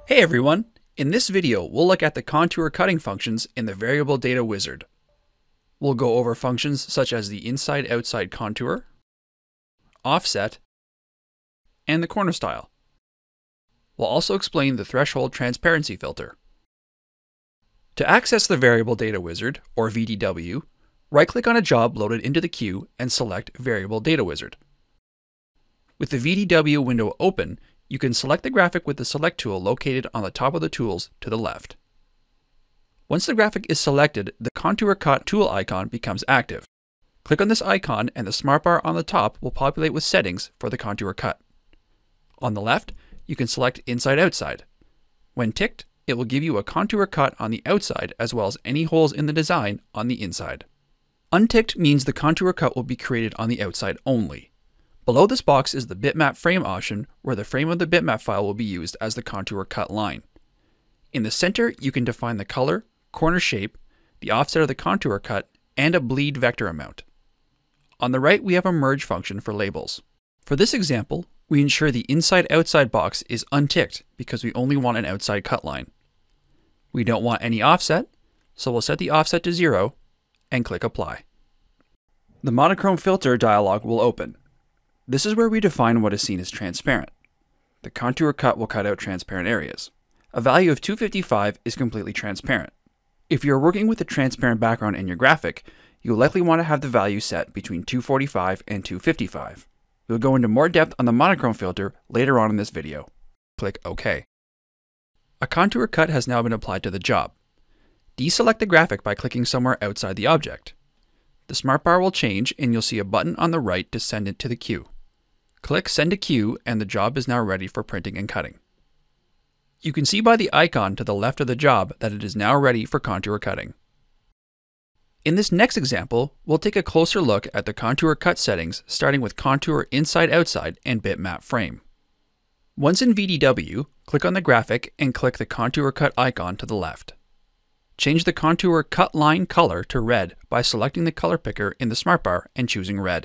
Hey everyone! In this video, we'll look at the contour cutting functions in the Variable Data Wizard. We'll go over functions such as the inside-outside contour, offset, and the corner style. We'll also explain the threshold transparency filter. To access the Variable Data Wizard, or VDW, right-click on a job loaded into the queue and select Variable Data Wizard. With the VDW window open, you can select the graphic with the Select tool located on the top of the tools to the left. Once the graphic is selected, the Contour Cut tool icon becomes active. Click on this icon and the smart bar on the top will populate with settings for the contour cut. On the left, you can select Inside-Outside. When ticked, it will give you a contour cut on the outside as well as any holes in the design on the inside. Unticked means the contour cut will be created on the outside only. Below this box is the bitmap frame option, where the frame of the bitmap file will be used as the contour cut line. In the center, you can define the color, corner shape, the offset of the contour cut, and a bleed vector amount. On the right, we have a merge function for labels. For this example, we ensure the inside-outside box is unticked because we only want an outside cut line. We don't want any offset, so we'll set the offset to 0 and click Apply. The monochrome filter dialog will open. This is where we define what is seen as transparent. The contour cut will cut out transparent areas. A value of 255 is completely transparent. If you're working with a transparent background in your graphic, you'll likely want to have the value set between 245 and 255. We'll go into more depth on the monochrome filter later on in this video. Click OK. A contour cut has now been applied to the job. Deselect the graphic by clicking somewhere outside the object. The smart bar will change and you'll see a button on the right to send it to the queue. Click Send to Queue and the job is now ready for printing and cutting. You can see by the icon to the left of the job that it is now ready for contour cutting. In this next example, we'll take a closer look at the contour cut settings, starting with contour inside-outside and bitmap frame. Once in VDW, click on the graphic and click the contour cut icon to the left. Change the contour cut line color to red by selecting the color picker in the smart bar and choosing red.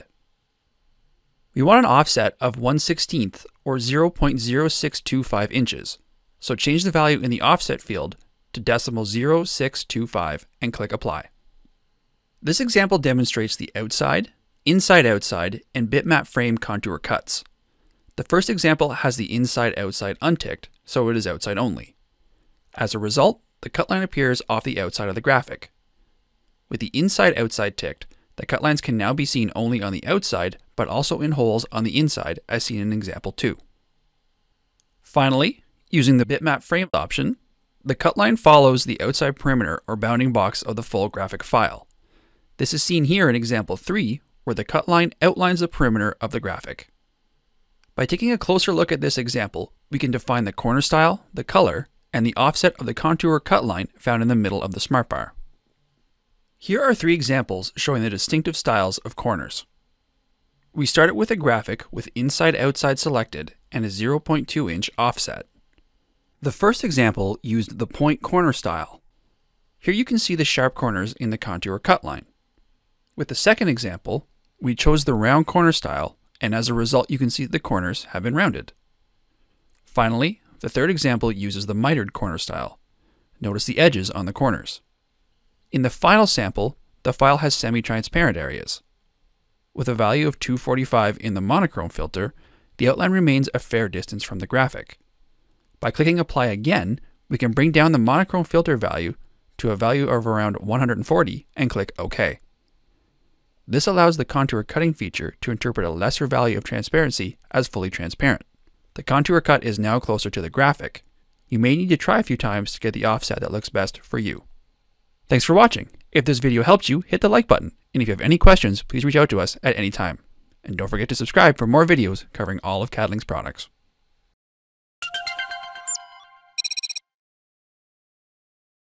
We want an offset of 1/16 or 0.0625 inches, so change the value in the offset field to decimal 0.625 and click Apply. This example demonstrates the outside, inside-outside, and bitmap frame contour cuts. The first example has the inside-outside unticked, so it is outside only. As a result, the cut line appears off the outside of the graphic. With the inside-outside ticked, the cut lines can now be seen only on the outside, but also in holes on the inside, as seen in example 2. Finally, using the bitmap frame option, the cut line follows the outside perimeter or bounding box of the full graphic file. This is seen here in example 3, where the cut line outlines the perimeter of the graphic. By taking a closer look at this example, we can define the corner style, the color, and the offset of the contour cut line found in the middle of the smart bar. Here are 3 examples showing the distinctive styles of corners. We started with a graphic with inside-outside selected and a 0.2 inch offset. The first example used the point corner style. Here you can see the sharp corners in the contour cut line. With the second example, we chose the round corner style, and as a result you can see the corners have been rounded. Finally, the third example uses the mitered corner style. Notice the edges on the corners. In the final sample, the file has semi-transparent areas. With a value of 245 in the monochrome filter, the outline remains a fair distance from the graphic. By clicking Apply again, we can bring down the monochrome filter value to a value of around 140 and click OK. This allows the contour cutting feature to interpret a lesser value of transparency as fully transparent. The contour cut is now closer to the graphic. You may need to try a few times to get the offset that looks best for you. Thanks for watching. If this video helped you, hit the like button. And if you have any questions, please reach out to us at any time. And don't forget to subscribe for more videos covering all of Cadling's products.